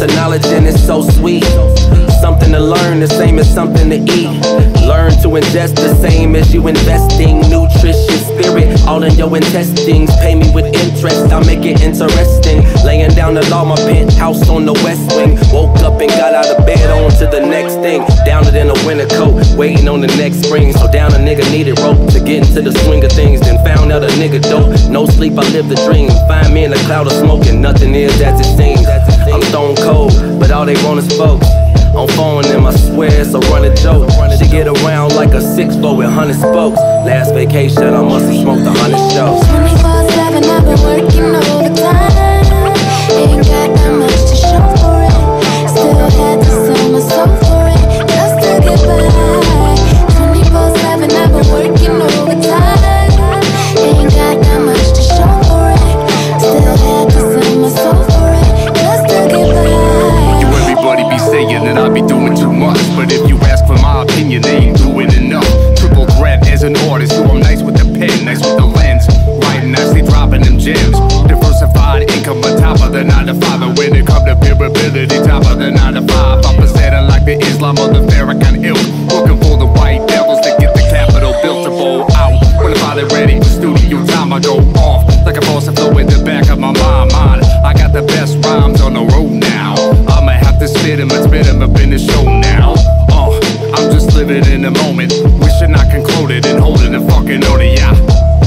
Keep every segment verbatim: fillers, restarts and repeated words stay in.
of knowledge and it's so sweet. Something to learn, the same as something to eat. Learn to ingest the same as you investing. Nutritious spirit, all in your intestines. Pay me with interest, I'll make it interesting. Laying down the law, my penthouse on the west wing. Woke up and got out of bed, on to the next thing. Down it in a winter coat, waiting on the next spring. So down a nigga needed rope to get into the swing of things. Then found out a nigga dope, no sleep, I live the dream. Find me in a cloud of smoke and nothing is as it seems. I'm stone cold, but all they want is folks. On phone them, I swear it's a running joke. She get around like a six four with hundred spokes. Last vacation, I must have smoked a hundred shows. twenty-four seven, I've been working overtime. Ain't got that much to show for it. Still had to sell my soul for it, just to get by. twenty-four seven, I've been working overtime. Ain't got that much to show for it. Still had to sell my soul for it, just to get by. You everybody be saying that I be doing too much, but if you ask for my opinion, they ain't doing enough. Triple threat as an artist, so I'm nice with the pen, nice with the lens. Writing, I stay dropping them gems. Diversified income on top of the nine to five, and when it come to durability, top of the nine to five. I'm presenting like the Islam of the Farrakhan ilk, looking for the white devils to get the capital built to bowl out. When I'm finally ready for studio time, I go off like a faucet flow in the back of my mind. mind. I got the best rhymes on the road now. I'ma have to spit 'em and spit 'em up in the show now. Uh, I'm just living in the moment, wishing I can quote it and hold it and fucking own it, yeah.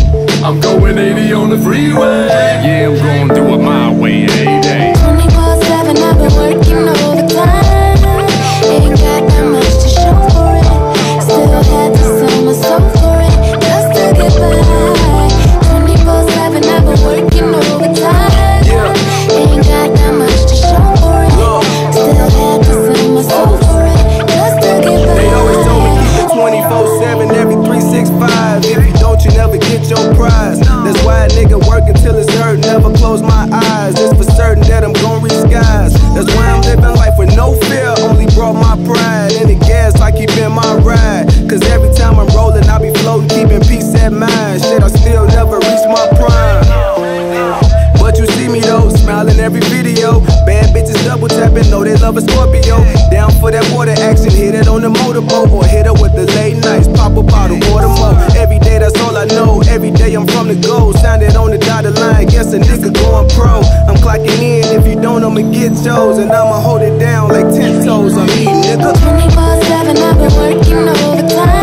I'm going eighty on the freeway. Yeah, I'm gonna do it my way, hey, hey. twenty-four seven, I've been working overtime. Ain't got that much to show for it. Still had to sell my soul for it, just to get by. twenty-four seven, I've been working overtime. Ain't got that much to show for it. Still had to sell my soul for it, just to get by. They always told me keep it twenty-four seven, every three sixty-five. If you don't, you never get your prize. That's why a nigga work until it's hurt, never close my eyes. It's for certain that I'm gon' reach skies. That's why I'm living life with no fear, only brought my pride. And the gas I keep in my ride, cause every time I'm rolling I be floating, keeping peace at mind. Shit, I still never reach my prime, but you see me though, smiling every video. Bad bitches double tapping, know they love a Scorpio. Down for that water action, hit it on the motorboat, or hit her with the late nights, pop a bottle, water mo. Every day that's all I know, every day I'm from the goal. Signed it on the dotted line, guess a nigga going pro. I'm clocking in, if you don't I'ma get yours, and I'ma hold it down like ten toes on me, nigga. twenty-four seven, I've been working overtime.